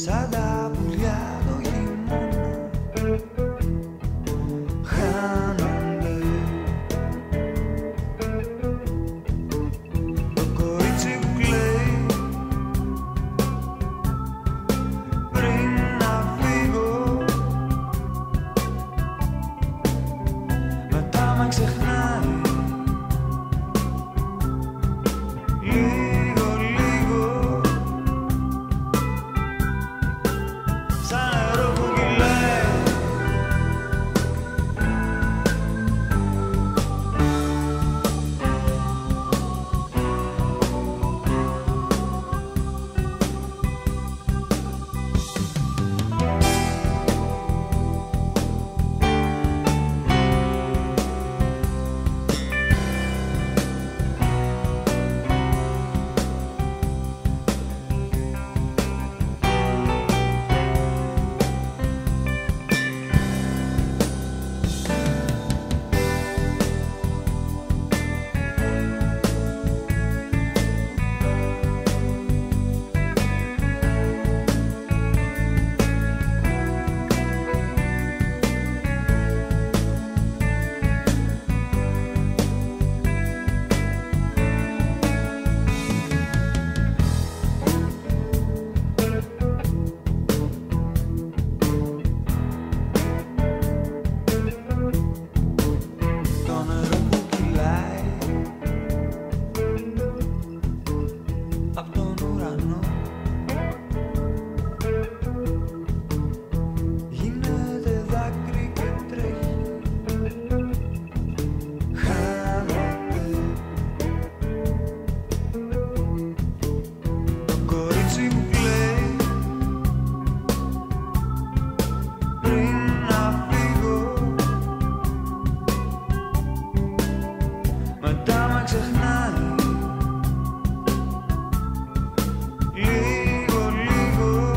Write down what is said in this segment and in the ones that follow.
σαν τα πουλιά το χειμώνα χάνονται. Το κορίτσι που κλαίει πριν να φύγω, μετά με ξεχνάει λίγο λίγο, σαν νερό που κυλάει. Απ' τον ουρανό γίνεται δάκρυ και τρέχει, χάνεται. Το κορίτσι που κλαίει πριν να φύγω, μετά με ξεχνάει λίγο λίγο,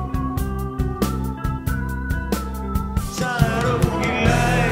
σαν νερό που κυλάει.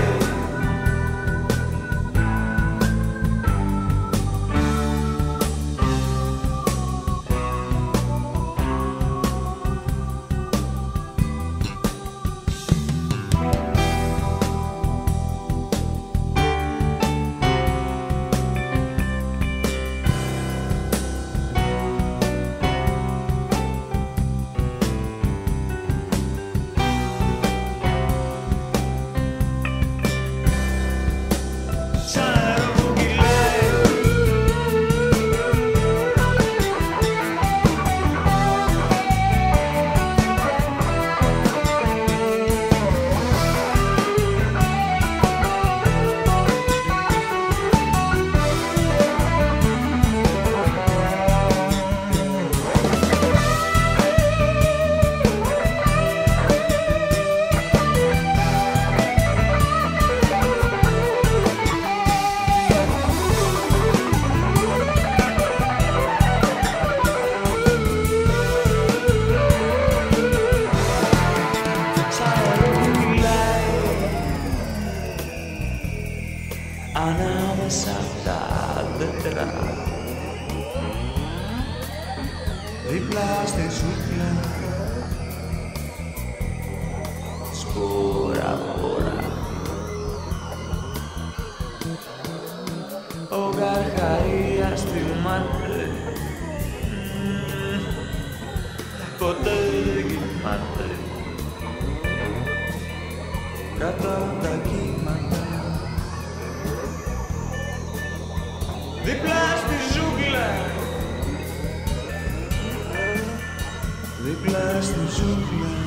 Ανάμεσα απ' τα δέντρα, δίπλα στη ζούγκλα, σπόρα πόρα, ο Γαργαρίας θυμάται, ποτέ δεν κοιμάται κάτω απ' τα κύματα, δίπλα στη ζούγκλα, δίπλα στη ζούγκλα.